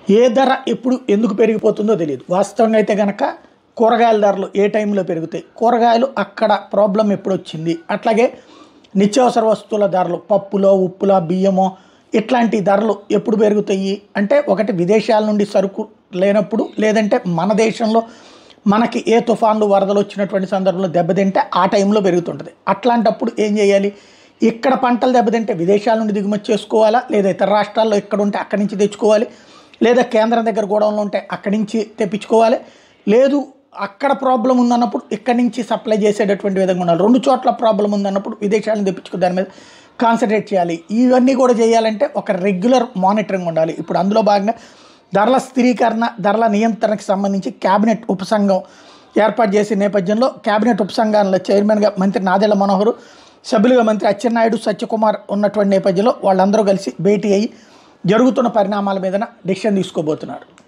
ఏ ధర ఎప్పుడు ఎందుకు పెరిగిపోతుందో తెలియదు. వాస్తవంగా అయితే కనుక కూరగాయల ధరలు ఏ టైంలో పెరుగుతాయి, కూరగాయలు అక్కడ ప్రాబ్లం ఎప్పుడు వచ్చింది, అట్లాగే నిత్యావసర వస్తువుల ధరలు పప్పులో ఉప్పులో బియ్యమో ఇట్లాంటి ధరలు ఎప్పుడు పెరుగుతాయి అంటే ఒకటి విదేశాల నుండి సరుకు లేనప్పుడు, లేదంటే మన దేశంలో మనకి ఏ తుఫాన్లు వరదలు వచ్చినటువంటి సందర్భంలో దెబ్బతింటే ఆ టైంలో పెరుగుతుంటుంది. అట్లాంటప్పుడు ఏం చేయాలి, ఇక్కడ పంటలు దెబ్బతింటే విదేశాల నుండి దిగుమతి చేసుకోవాలా, లేదా ఇతర రాష్ట్రాల్లో ఎక్కడ ఉంటే అక్కడి నుంచి తెచ్చుకోవాలి, లేదా కేంద్రం దగ్గర గోడౌన్లు ఉంటే అక్కడి నుంచి తెప్పించుకోవాలి, లేదు అక్కడ ప్రాబ్లం ఉందన్నప్పుడు ఇక్కడి నుంచి సప్లై చేసేటటువంటి విధంగా ఉండాలి. రెండు చోట్ల ప్రాబ్లం ఉందన్నప్పుడు విదేశాలను తెప్పించుకో దాని మీద కాన్సన్ట్రేట్ చేయాలి. ఇవన్నీ కూడా చేయాలంటే ఒక రెగ్యులర్ మానిటరింగ్ ఉండాలి. ఇప్పుడు అందులో భాగంగా ధరల స్థిరీకరణ, ధరల నియంత్రణకు సంబంధించి క్యాబినెట్ ఉపసంఘం ఏర్పాటు చేసే నేపథ్యంలో క్యాబినెట్ ఉపసంఘాల చైర్మన్గా మంత్రి నాదెళ్ల మనోహర్, సభ్యులుగా మంత్రి అచ్చెన్నాయుడు, సత్యకుమార్ ఉన్నటువంటి నేపథ్యంలో వాళ్ళందరూ కలిసి భేటీ అయ్యి జరుగుతున్న పరిణామాల మీద డెసిషన్ తీసుకోబోతున్నారు.